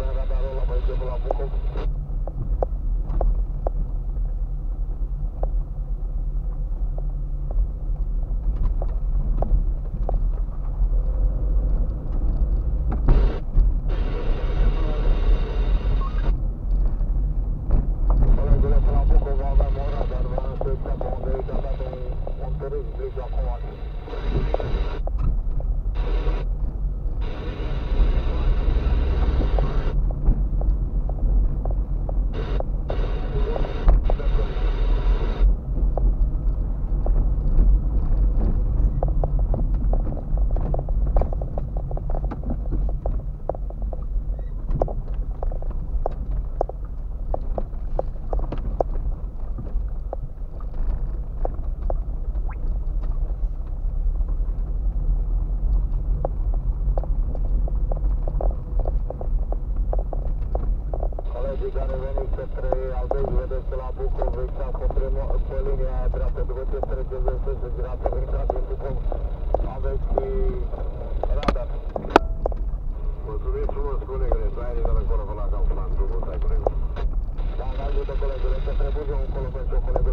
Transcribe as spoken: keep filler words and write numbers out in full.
radarul la băiețetul la Bucov. Colegule, pe la Bucov avem un radar, vreau să exact pe unde e, dar dat un, un târâs, deci acum. Colegii care veniți către Albești, vedeți că la Bucov, exact pe, primul, pe linia dreaptă, după ce treceți în sus, în dreapta, intrați în Bucov, aveți radar. Mulțumim frumos, colegule, tu ai de acolo până la Kaufland, drumul ăsta, colegul. Da, ajută colegule, că trebuie încolo pentru o colegă.